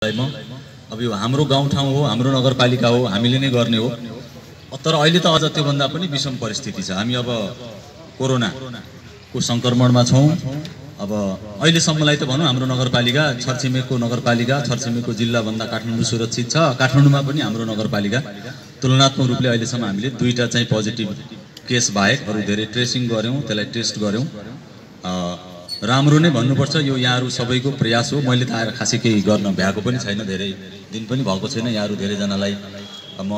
म अब यो हाम्रो गाउँठाउँ हो, हाम्रो नगरपालिका हो, हामीले नै गर्ने हो। तर अहिले त अझ त्योभन्दा पनि विषम परिस्थिति छ। हामी अब कोरोनाको संक्रमणमा छौँ। अब अहिलेसम्मलाई त भनौँ हाम्रो नगरपालिका छरछिमेकको नगरपालिका छरछिमेकको जिल्लाभन्दा काठमाडौँ सुरक्षित छ। काठमाडौँमा पनि हाम्रो नगरपालिका तुलनात्मक रूपले अहिलेसम्म हामीले 2टा चाहिँ पोजिटिभ केस बाहेक अरू धेरै ट्रेसिङ गऱ्यौँ, त्यसलाई टेस्ट गऱ्यौँ। राम्रो नै भन्नुपर्छ, यो यहाँहरू सबैको प्रयास हो। मैले त आएर खासै केही गर्न भ्याएको पनि छैन, धेरै दिन पनि भएको छैन। यहाँहरू धेरैजनालाई म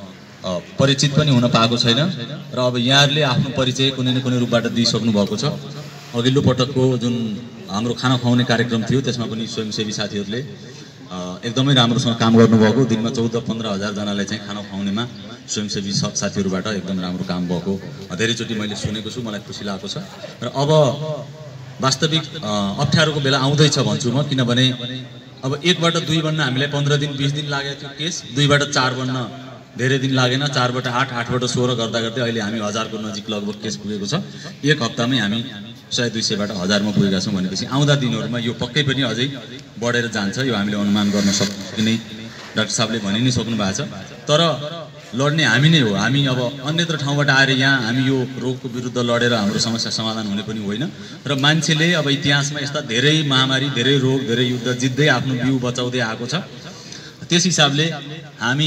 परिचित पनि हुन पाएको छैन र अब यहाँहरूले आफ्नो परिचय कुनै न कुनै रूपबाट दिइसक्नु भएको छ। अघिल्लो पटकको जुन हाम्रो खाना खुवाउने कार्यक्रम थियो त्यसमा पनि स्वयंसेवी साथीहरूले एकदमै राम्रोसँग काम गर्नुभएको। दिनमा 14-15 हजार जनालाई चाहिँ खाना खुवाउनेमा स्वयंसेवी साथीहरूबाट एकदम राम्रो काम भएको धेरैचोटि मैले सुनेको छु, मलाई खुसी लागेको छ। र अब वास्तविक अप्ठ्यारोको बेला आउँदैछ भन्छु म, किनभने अब 1बाट 2 बन्न हामीलाई 15 दिन 20 दिन लागेको थियो केस, 2बाट 4 बन्न धेरै दिन लागेन, 4बाट 8, 8बाट 16 गर्दा गर्दै अहिले हामी 1000 को नजिक लगभग केस पुगेको छ। 1 हप्तामै हामी 100-200बाट 1000 मा पुगेका छौँ भनेपछि आउँदा दिनहरूमा यो पक्कै पनि अझै बढेर जान्छ। यो हामीले अनुमान गर्न सक्छौँ नै, डाक्टर साहबले भनि नै सक्नु भएको छ। तर लड्ने हामी नै हो। हामी अब अन्यत्र ठाउँबाट आएर यहाँ हामी यो रोगको विरुद्ध लडेर हाम्रो समस्या समाधान हुने पनि होइन। र मान्छेले अब इतिहासमा यस्ता धेरै महामारी, धेरै रोग, धेरै युद्ध जित्दै आफ्नो बिउ बचाउँदै आएको छ। त्यस हिसाबले हामी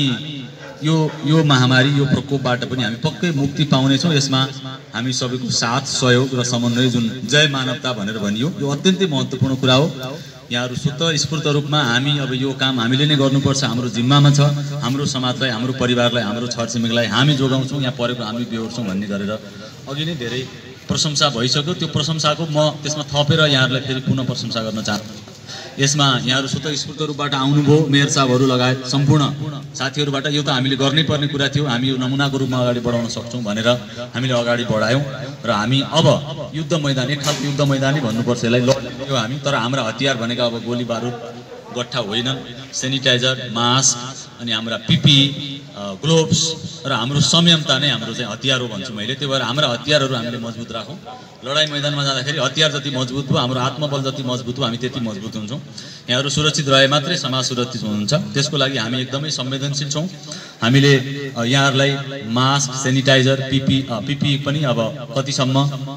यो महामारी, यो प्रकोपबाट पनि हामी पक्कै मुक्ति पाउनेछौँ। यसमा हामी सबैको साथ, सहयोग र समन्वय, जुन जय मानवता भनेर भनियो, यो अत्यन्तै महत्त्वपूर्ण कुरा हो। यहाँहरू स्वतस्फूर्त रूपमा हामी अब यो काम हामीले नै गर्नुपर्छ, हाम्रो जिम्मामा छ। हाम्रो समाजलाई, हाम्रो परिवारलाई, हाम्रो छरछिमेकलाई हामी जोगाउँछौँ, यहाँ परेको हामी बेहोर्छौँ भन्ने गरेर अघि नै धेरै प्रशंसा भइसक्यो। त्यो प्रशंसाको म त्यसमा थपेर यहाँहरूलाई फेरि पुनः प्रशंसा गर्न चाहन्छु। यसमा यहाँहरू स्वतस्फूर्त रूपबाट आउनुभयो, मेयर साहबहरू लगायत सम्पूर्ण साथीहरूबाट। यो त हामीले गर्नै पर्ने कुरा थियो, हामी यो नमुनाको रूपमा अगाडि बढाउन सक्छौँ भनेर हामीले अगाडि बढायौँ। र हामी अब युद्ध मैदान, एक खालको युद्ध मैदानै भन्नुपर्छ यसलाई, लड्यो हामी। तर हाम्रा हतियार भनेका अब गोली बारुद गट्ठा होइनन्, सेनिटाइजर, मास्क, अनि हाम्रा पिपी, ग्लोभ्स र हाम्रो संयमता नै हाम्रो चाहिँ हतियार हो भन्छु मैले। त्यही भएर हाम्रा हतियारहरू हामीले मजबुत राखौँ। लडाइँ मैदानमा जाँदाखेरि हतियार जति मजबुत भयो, हाम्रो आत्मबल जति मजबुत हो, हामी त्यति मजबुत हुन्छौँ। यहाँहरू सुरक्षित रहे मात्रै समाज सुरक्षित हुन्छ। त्यसको लागि हामी एकदमै संवेदनशील छौँ। हामीले यहाँहरूलाई मास्क, सेनिटाइजर, पिपी पनि अब कतिसम्म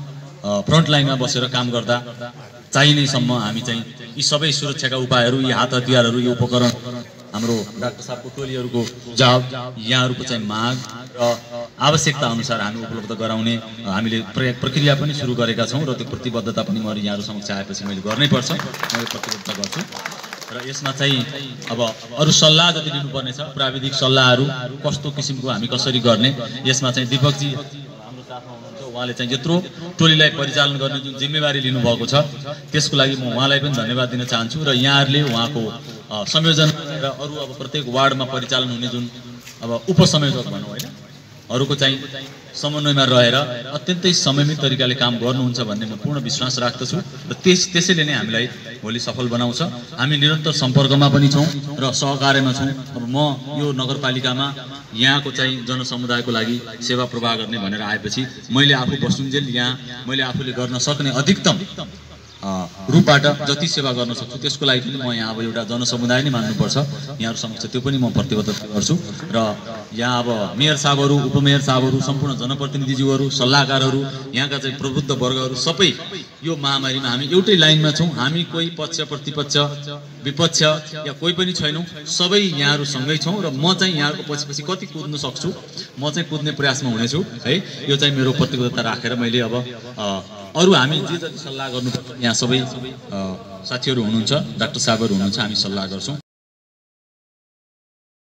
फ्रन्ट लाइनमा बसेर काम गर्दा चाहिनेसम्म हामी चाहिँ यी सबै सुरक्षाका उपायहरू, यी हात हतियारहरू, यो उपकरण, हाम्रो डाक्टर साहबको टोलीहरूको जवाब, यहाँहरूको चाहिँ माग र आवश्यकता अनुसार हामी उपलब्ध गराउने हामीले प्रक्रिया पनि सुरु गरेका छौँ। र त्यो प्रतिबद्धता पनि म यहाँहरू समक्ष आएपछि मैले गर्नैपर्छ, म यो प्रतिबद्धता गर्छु। र यसमा चाहिँ अब अरू सल्लाह जति लिनुपर्ने छ, प्राविधिक सल्लाहहरू कस्तो किसिमको हामी कसरी गर्ने, यसमा चाहिँ दिपकजी हाम्रो साथमा हुनुहुन्छ, उहाँले चाहिँ यत्रो टोलीलाई परिचालन गर्ने जुन जिम्मेवारी लिनुभएको छ त्यसको लागि म उहाँलाई पनि धन्यवाद दिन चाहन्छु। र यहाँहरूले उहाँको संयोजन र अरू अब प्रत्येक वार्डमा परिचालन हुने जुन अब उपसंयोजक भनौँ होइन, अरूको चाहिँ समन्वयमा रहेर अत्यन्तै समयमित तरिकाले काम गर्नुहुन्छ भन्ने म पूर्ण विश्वास राख्दछु। र त्यसैले नै हामीलाई भोलि सफल बनाउँछ। हामी निरन्तर सम्पर्कमा पनि छौँ र सहकार्यमा छौँ। अब म यो नगरपालिकामा यहाँको चाहिँ जनसमुदायको लागि सेवा प्रवाह गर्ने भनेर आएपछि मैले आफू बसुन्जेल यहाँ मैले आफूले गर्न सक्ने अधिकतम रूपबाट जति सेवा गर्न सक्छु त्यसको लागि पनि म यहाँ अब एउटा जनसमुदाय नै मान्नुपर्छ यहाँहरू समक्ष, त्यो पनि म प्रतिबद्धता गर्छु। र यहाँ अब मेयर साहबहरू, उपमेयर साहबहरू, सम्पूर्ण जनप्रतिनिधिज्यूहरू, सल्लाहकारहरू, यहाँका चाहिँ प्रबुद्ध वर्गहरू सबै यो महामारीमा हामी एउटै लाइनमा छौँ। हामी कोही पक्ष प्रतिपक्ष विपक्ष या कोही पनि छैनौँ, सबै यहाँहरू सँगै छौँ। र म चाहिँ यहाँहरूको पछि कति कुद्न सक्छु म चाहिँ कुद्ने प्रयासमा हुनेछु है। यो चाहिँ मेरो प्रतिबद्धता राखेर मैले अब अरू हामी जे जति सल्लाह गर्नुपर्छ यहाँ सबै साथीहरू हुनुहुन्छ, डाक्टर साहबहरू हुनुहुन्छ, हामी सल्लाह गर्छौँ।